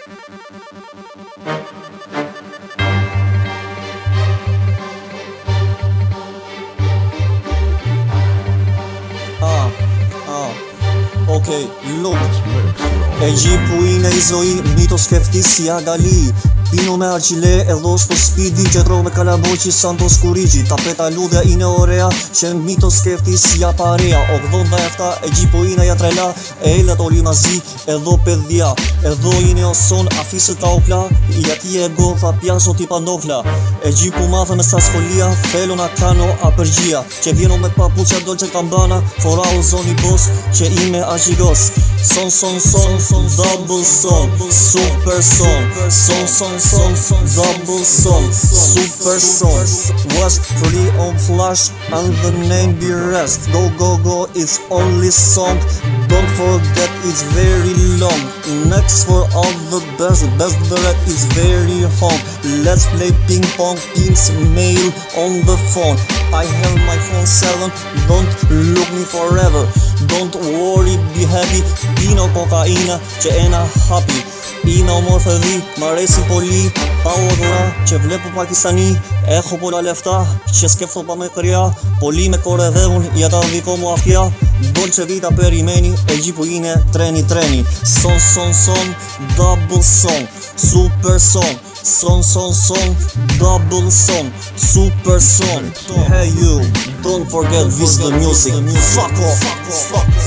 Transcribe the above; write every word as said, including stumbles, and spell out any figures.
Ah, ah, okay, look. Εκεί που είναι η ζωή, μη το σκεφτείς si αγκαλί. Πίνω με αργυλέ εδώ στο σπίτι και τρώω με καλαμπόκι σαν το σκουρίκι. Τα πεταλούδια είναι ωραία και μη το σκεφτείς για παρέα. ογδόντα επτά εκεί που είναι για τρελά, έλα όλοι μαζί εδώ παιδιά. Εδώ είναι ο Σον, αφήστε τα όπλα, γιατί εγώ θα πιάσω την παντόφλα. Εκεί που μάθαμε στα σχολεία, θέλω να κάνω απεργία. Και βγαίνω με παπούτσια Dolce Gabbana, φοράω Zony Boss και είμαι αρχηγός. Son, son, son, son, double son, super son, son, son, son, double son, super son. Was free on Flash and the name be rest. Go, go, go, it's only song. Don't forget it's very long. Next for all the best, best bread is very home. Let's play ping pong, King's mail on the phone. I have my phone seven, don't look me forever. Don't worry, be happy. Πίνω κοκαίνα και ένα happy. Είναι ομορφεδί, μ' αρέσει πολύ. Πάω εδώ και βλέπω Πακιστανί. Έχω πολλά λεφτά και σκέφτομαι πάμε μακριά. Πολλοί με κορεδεύουν για τα δικό μου αυτιά. Dolce Vita περιμένει εκεί που είναι τρένι τρένι. Son, son, son, double song, super song. Son, son, son, double song, super song. Hey you, don't forget this the music. Fuck off, fuck off.